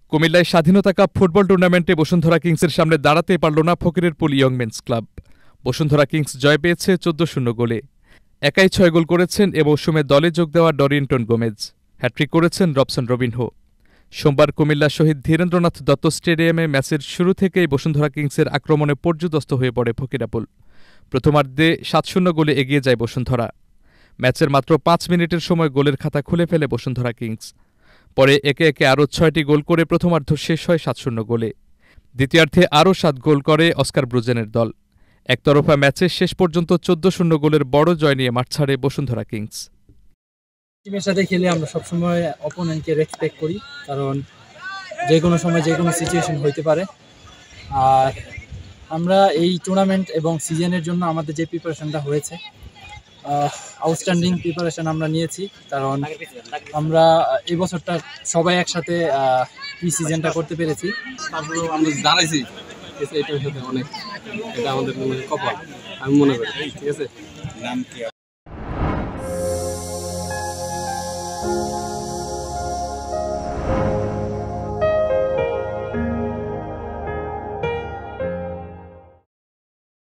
কুমিল্লায় স্বাধীনতা cup football টুর্নামেন্টে বসুন্ধরা কিংসের সামনে দাঁড়াতে পারল না Fakirerpool young men's club. Bashundhara Kings জয় পেয়েছে 14-0 গোলে। একাই 6 গোল করেছেন এ মৌসুমে দলে যোগ দেওয়া ডরিনটন গোমেজ। হ্যাট্রিক করেছেন রবসন রবিনহো। সোমবার কুমিল্লা শহীদ ধীরেন্দ্রনাথ দত্ত স্টেডিয়ামে ম্যাচের শুরু থেকেই বসুন্ধরা কিংসের আক্রমণে পর্যুদস্ত হয়ে পড়ে ফকিরাপুল। প্রথমার্ধে 7-0 গোলে এগিয়ে যায় বসুন্ধরা। ম্যাচের মাত্র 5 মিনিটের সময় গোলের খাতা খুলে ফেলে বসুন্ধরা কিংস। পরে একে একে আরও 6টি গোল করে প্রথমার্ধ শেষ হয় 7-0 গোলে। দ্বিতীয়ার্ধে আরও 7 গোল করে অস্কার ব্রুজেনের দল। একতরফা ম্যাচে শেষ পর্যন্ত 14-0 গোলের বড় জয় নিয়ে মাঠ ছাড়ে বসুন্ধরা কিংস। টিমের সাথে খেলে আমরা সবসময় অপোনেন্টকে রেসপেক্ট করি, কারণ যে কোনো সময় যে কোনো সিচুয়েশন হইতে পারে। আর আমরা এই টুর্নামেন্ট এবং সিজনের জন্য আমাদের যে প্রিপারেশনটা হয়েছে, আউটস্ট্যান্ডিং প্রিপারেশন আমরা নিয়েছি, কারণ আমরা এই বছরটা সবাই একসাথে প্রি সিজনটা করতে পেরেছি। তারপরেও আমরা দাঁড়াইছি, এটার সাথে অনেক, এটা আমাদের কপাল আমি মনে করি। ঠিক আছে।